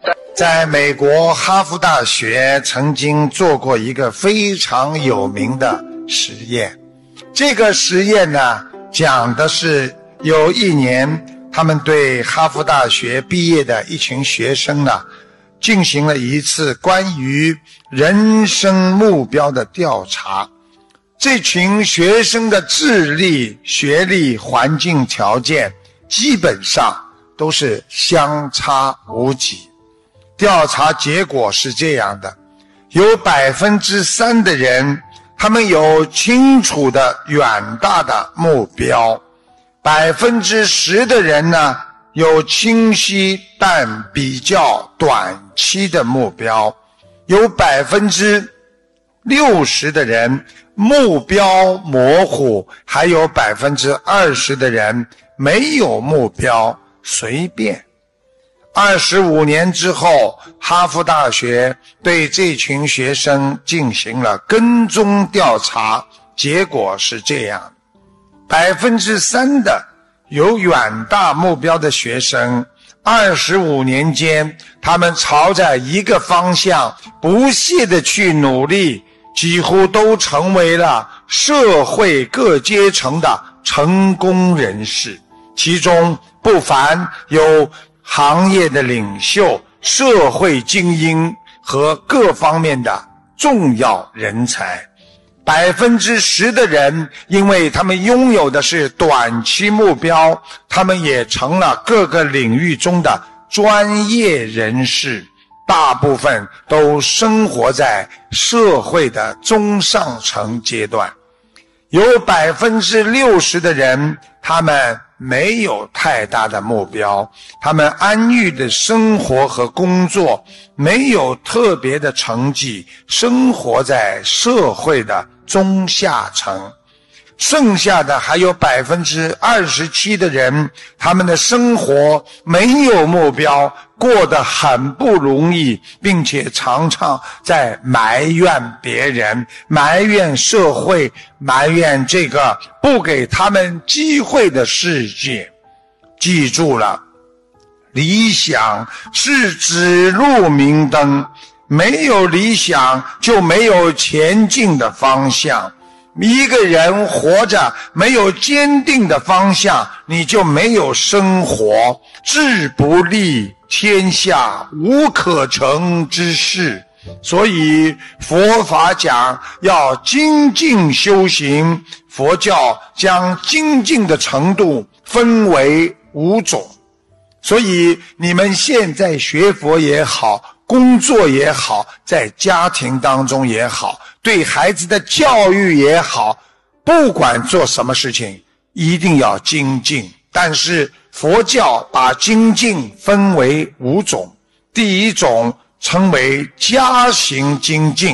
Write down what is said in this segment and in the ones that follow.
在美国哈佛大学曾经做过一个非常有名的实验，这个实验呢，讲的是有一年他们对哈佛大学毕业的一群学生呢，进行了一次关于人生目标的调查。这群学生的智力、学历、环境条件基本上都是相差无几。调查结果是这样的，有 3% 的人他们有清楚的远大的目标， 10% 的人呢有清晰但比较短期的目标，有 60% 的人目标模糊，还有 20% 的人没有目标，随便。25年之后，哈佛大学对这群学生进行了跟踪调查，结果是这样：3% 的有远大目标的学生，25年间他们朝着一个方向不懈地去努力，几乎都成为了社会各阶层的成功人士，其中不乏有行业的领袖、社会精英和各方面的重要人才。10% 的人因为他们拥有的是短期目标，他们也成了各个领域中的专业人士，大部分都生活在社会的中上层阶段。有 60% 的人他们没有太大的目标，他们安逸的生活和工作，没有特别的成绩，生活在社会的中下层。剩下的还有 27% 的人，他们的生活没有目标，过得很不容易，并且常常在埋怨别人，埋怨社会，埋怨这个不给他们机会的世界。记住了，理想是指路明灯，没有理想就没有前进的方向。一个人活着没有坚定的方向，你就没有生活。志不立，天下无可成之事。所以佛法讲要精进修行，佛教将精进的程度分为5种。所以你们现在学佛也好，工作也好，在家庭当中也好，对孩子的教育也好，不管做什么事情一定要精进。但是佛教把精进分为5种，第一种称为家行精进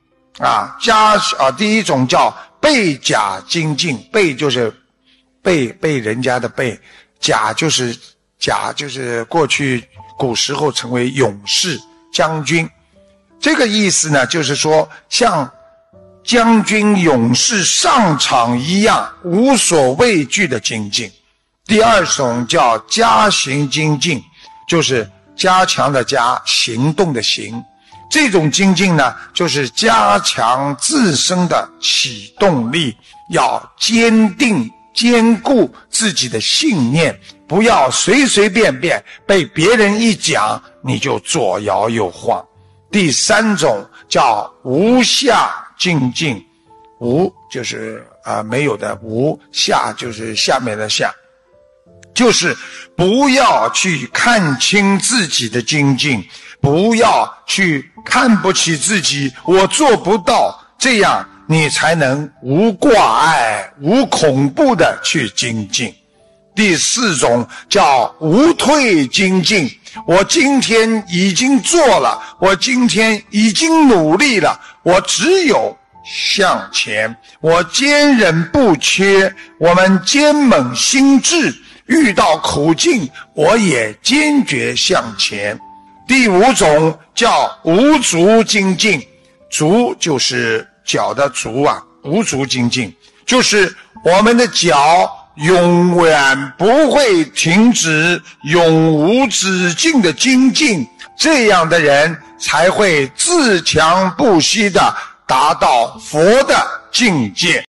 第一种叫背甲精进，背就是背人家的背，甲就是过去古时候成为勇士将军，这个意思呢，就是说像将军勇士上场一样无所畏惧的精进。第二种叫加行精进，就是加强的加，行动的行。这种精进呢，就是加强自身的启动力，要坚定坚固自己的信念，不要随随便便被别人一讲你就左摇右晃。第三种叫无下精进，无就是没有的无，下就是下面的下，就是不要去看清自己的精进，不要去看不起自己，我做不到，这样你才能无挂碍无恐怖的去精进。第四种叫无退精进，我今天已经做了，我今天已经努力了，我只有向前，我坚忍不屈，我们坚猛心志，遇到苦境我也坚决向前。第五种叫无足精进，足就是脚的足无足精进就是我们的脚永远不会停止，永无止境的精进， 这样的人才会自强不息地达到佛的境界。